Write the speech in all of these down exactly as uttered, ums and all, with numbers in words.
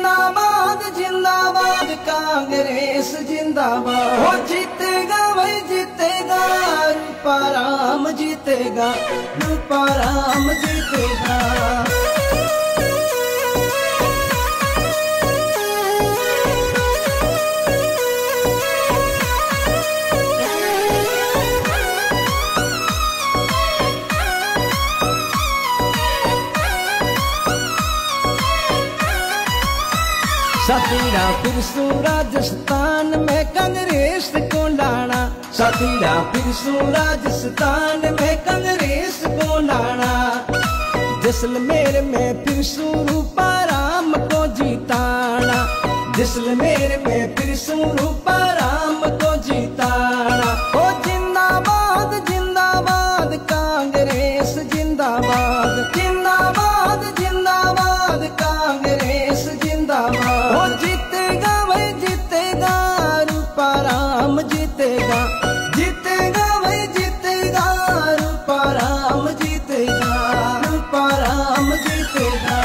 जिंदाबाद जिंदाबाद कांग्रेस जिंदाबाद। हो जीतेगा भाई जीतेगा, रूपाराम जीतेगा, रूपाराम जीतेगा। साथीरा फिरसू राजस्थान में कांग्रेस को लाना, साथीरा फिरसू राजस्थान में कांग्रेस को लाना। जैसलमेर में फिरसू रूपाराम को जीताना, जैसलमेर में फिरसू रूपाराम को जीताना। ओ जिंदाबाद जिंदाबाद कांग्रेस जिंदाबाद, जिंदाबाद जिंदाबाद कांग्रेस जिंदाबाद। हो जीतेगा भाई जीतेगा, रूपाराम जीतेगा, जीतेगा भाई जीतेगा, रूपाराम जीतेगा, रूपाराम जीतेगा।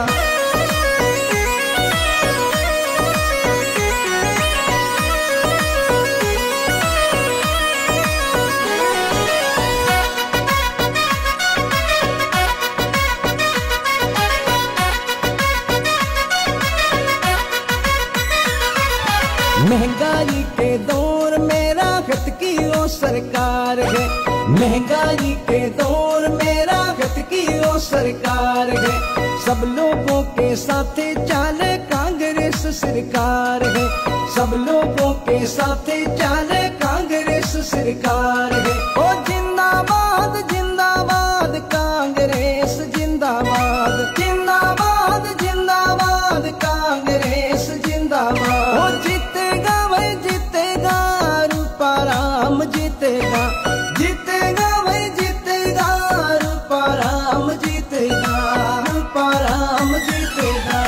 महंगाई के दौर में राहत की वो सरकार है, महंगाई के दौर में राहत की वो सरकार है। सब लोगों के साथ चाले कांग्रेस सरकार है, सब लोगों के साथ चाले कांग्रेस सरकार है। ओ जिंदाबाद जिंदाबाद कांग्रेस जिंदाबाद, जिंदाबाद जिंदाबाद कांग्रेस जिंदाबाद। ओ जीतेगा भाई जीतेगा, रूपाराम जीतेगा, जीतेगा भाई जीतेगा, रूपाराम जीतेगा, रूपाराम जीतेगा।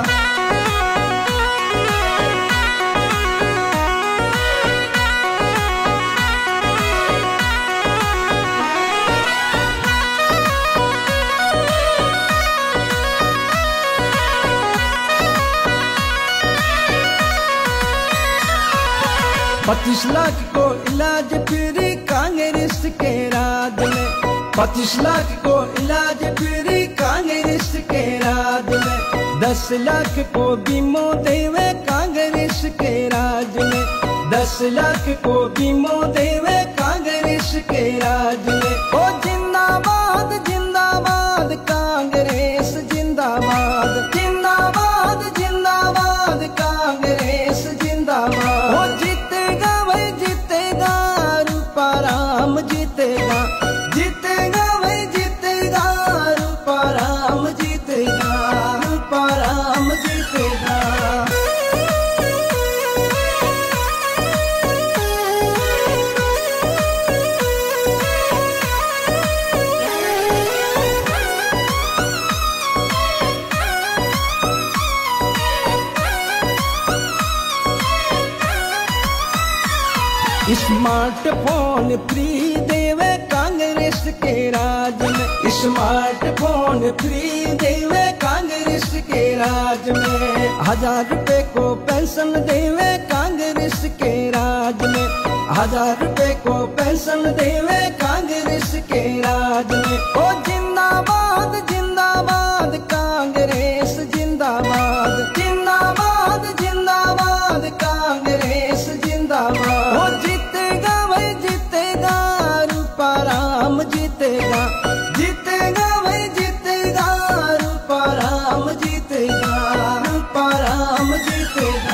पच्चीस लाख को इलाज फ्री कांग्रेस के राज में, पच्चीस लाख को इलाज फ्री कांग्रेस के राज में। दस लाख को बीमो देवे कांग्रेस के राज में, दस लाख को बीमो देवे कांग्रेस के राज में। ओ जिंदाबाद जिंदाबाद कांग्रेस जिंदाबाद, जिंदाबाद जिंदाबाद कांग्रेस जिंदाबाद। ओ जीतेगा भाई जीतेगा, रूपाराम जीतेगा, जीतेगा भाई जीतेगा, रूपाराम जीतेगा, रूपाराम जीतेगा। स्मार्टफोन फ्री देवे कांग्रेस के राज में, स्मार्टफोन फ्री देवे कांग्रेस के राज में। हजार रुपए को पेंशन देवे कांग्रेस के राज में, हजार रुपए को पेंशन देवे कांग्रेस के राज में। ओ जिंदाबाद जिंदाबाद कांग्रेस जिंदाबाद, जिंदाबाद जिंदाबाद कांग्रेस जिंदाबाद। ओ जीतेगा भाई जीतेगा, रूपाराम जीतेगा, जीतेगा भाई जीतेगा, रूपाराम जीतेगा, रूपाराम जीतेगा।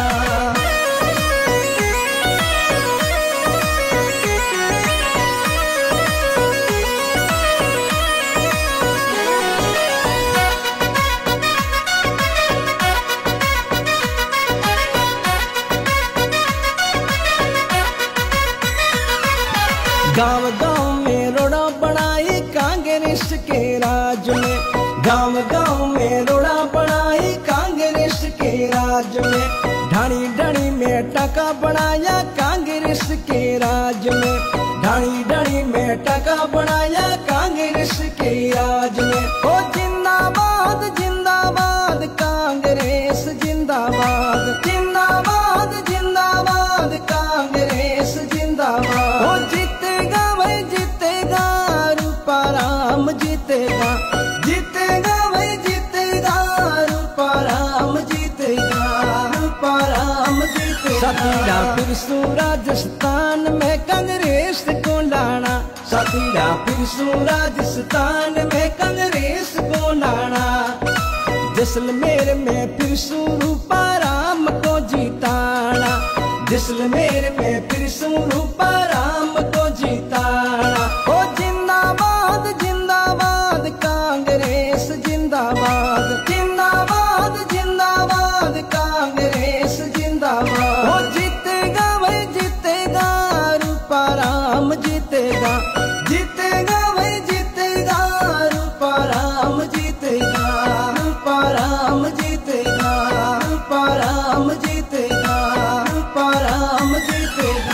गांव गांव में रोड़ा बनाई कांग्रेस के राज में, गांव गांव में रोड़ा बनाई कांग्रेस के राज में। ढाणी ढाणी में टका बनाया कांग्रेस के राज में, ढाणी ढाणी में टका बनाया कांग्रेस के राज में। ओ जिंदाबाद जिंदाबाद कांग्रेस जिंदाबाद जिंदाबाद जिंदाबाद कांग्रेस जिंदाबाद। ओ जीतेगा भाई जीतेगा रूपाराम जीतेगा जीतेगा भाई जीतेगा रूपाराम जीतेगा रूपाराम जीतेगा। साथीरा फिरसू राजस्थान में कांग्रेस को लाना साथीरा फिरसू राजस्थान में कांग्रेस को लाना। जैसलमेर में फिरसू रूपाराम को जिताना जैसलमेर में फिरसू रूपाराम को जिताना। ओ जिंदाबाद जिंदाबाद कांग्रेस जिंदाबाद जिंदाबाद जिंदाबाद कांग्रेस जिंदाबाद। ओ जीतेगा भाई जीतेगा रूपाराम जीतेगा जीतेगा भाई जीतेगा रूपाराम जीतेगा रूपाराम जीतेगा रूपाराम जीतेगा रूपाराम जीतेगा।